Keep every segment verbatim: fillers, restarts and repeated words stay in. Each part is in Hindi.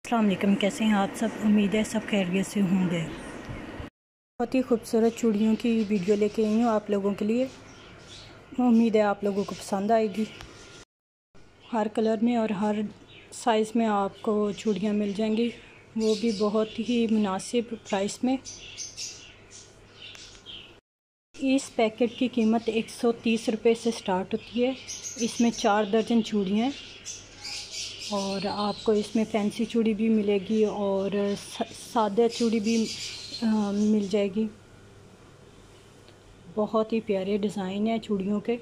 अस्सलाम वालेकुम, कैसे हैं आप सब। उम्मीद है सब खैरियत से होंगे। बहुत ही खूबसूरत चूड़ियों की वीडियो लेके आई हूँ आप लोगों के लिए। उम्मीद है आप लोगों को पसंद आएगी। हर कलर में और हर साइज़ में आपको चूड़ियाँ मिल जाएंगी, वो भी बहुत ही मुनासिब प्राइस में। इस पैकेट की कीमत एक सौ तीस रुपये से स्टार्ट होती है। इसमें चार दर्जन चूड़ियाँ हैं और आपको इसमें फैंसी चूड़ी भी मिलेगी और सादा चूड़ी भी आ, मिल जाएगी। बहुत ही प्यारे डिज़ाइन है चूड़ियों के।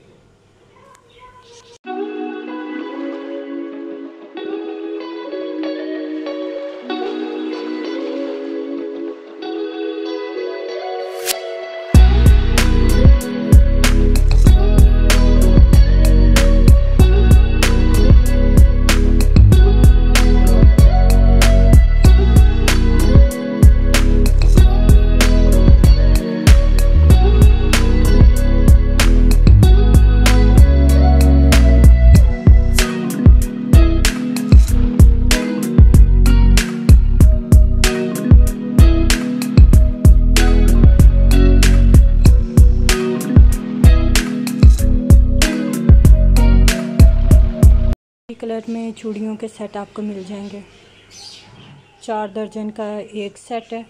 कलर में चूड़ियों के सेट आपको मिल जाएंगे। चार दर्जन का एक सेट है।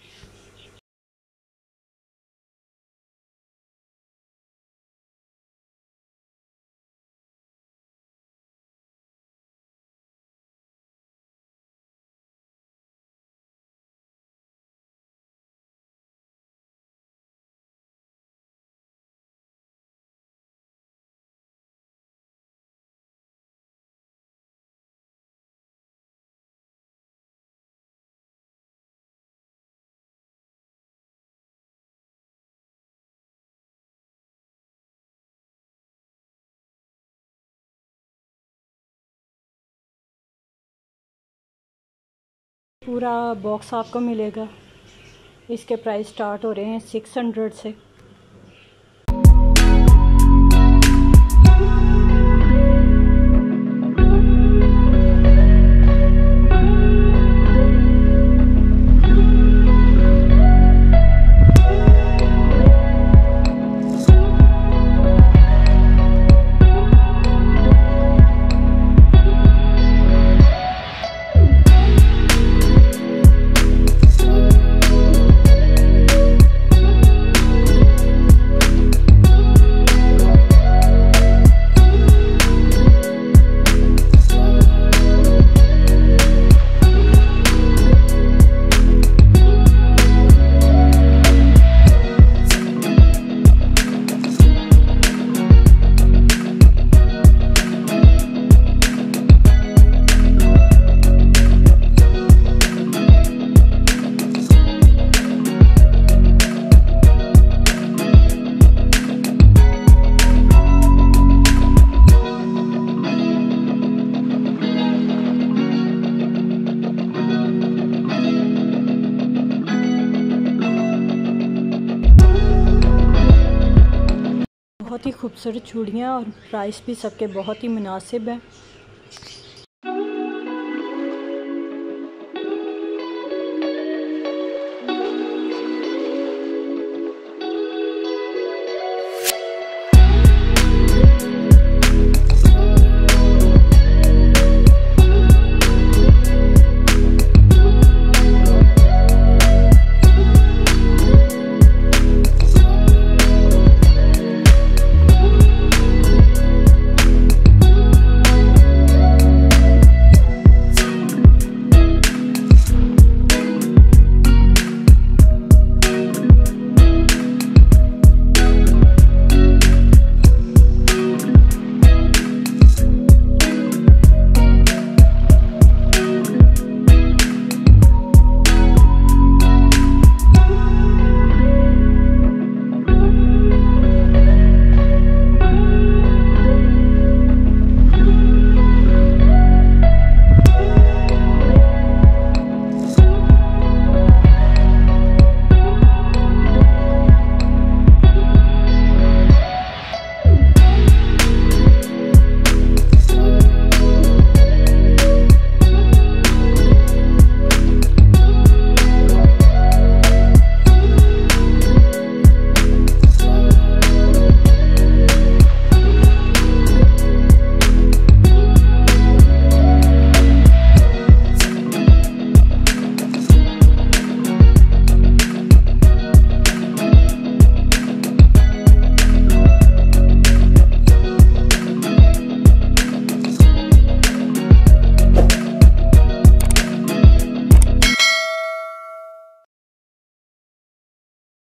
पूरा बॉक्स आपको मिलेगा। इसके प्राइस स्टार्ट हो रहे हैं सिक्स हंड्रेड से। बहुत ही खूबसूरत चूड़ियाँ और प्राइस भी सबके बहुत ही मुनासिब है।